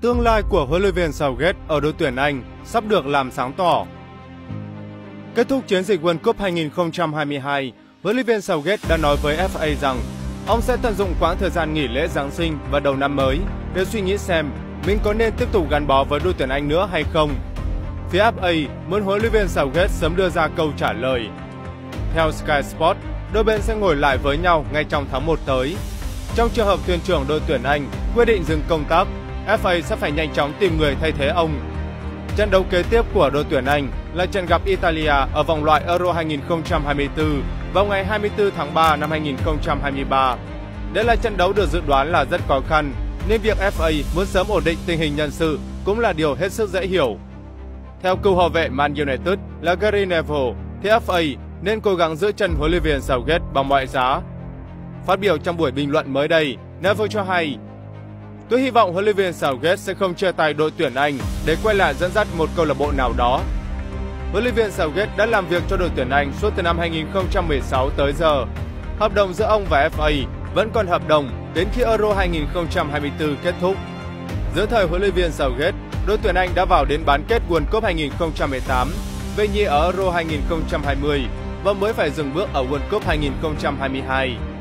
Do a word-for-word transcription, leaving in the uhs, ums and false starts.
Tương lai của huấn luyện viên Southgate ở đội tuyển Anh sắp được làm sáng tỏ. Kết thúc chiến dịch World Cup hai nghìn không trăm hai mươi hai, huấn luyện viên Southgate đã nói với ép a rằng ông sẽ tận dụng quãng thời gian nghỉ lễ Giáng sinh và đầu năm mới để suy nghĩ xem mình có nên tiếp tục gắn bó với đội tuyển Anh nữa hay không. Phía ép a muốn huấn luyện viên Southgate sớm đưa ra câu trả lời. Theo Sky Sports, đôi bên sẽ ngồi lại với nhau ngay trong tháng một tới. Trong trường hợp thuyền trưởng đội tuyển Anh quyết định dừng công tác, ép a sẽ phải nhanh chóng tìm người thay thế ông. Trận đấu kế tiếp của đội tuyển Anh là trận gặp Italia ở vòng loại Euro hai nghìn không trăm hai mươi tư vào ngày hai mươi tư tháng ba năm hai nghìn không trăm hai mươi ba. Đây là trận đấu được dự đoán là rất khó khăn, nên việc ép a muốn sớm ổn định tình hình nhân sự cũng là điều hết sức dễ hiểu. Theo cựu hậu vệ Man United là Gary Neville, thì ép a nên cố gắng giữ chân huấn luyện viên Southgate bằng mọi giá. Phát biểu trong buổi bình luận mới đây, Neville cho hay: "Tôi hy vọng huấn luyện viên Southgate sẽ không chia tay đội tuyển Anh để quay lại dẫn dắt một câu lạc bộ nào đó." Huấn luyện viên Southgate đã làm việc cho đội tuyển Anh suốt từ năm hai nghìn không trăm mười sáu tới giờ. Hợp đồng giữa ông và ép a vẫn còn hợp đồng đến khi Euro hai nghìn không trăm hai mươi tư kết thúc. Giữa thời huấn luyện viên Southgate, đội tuyển Anh đã vào đến bán kết World Cup hai nghìn không trăm mười tám, về nhì ở Euro hai nghìn không trăm hai mươi và mới phải dừng bước ở World Cup hai nghìn không trăm hai mươi hai.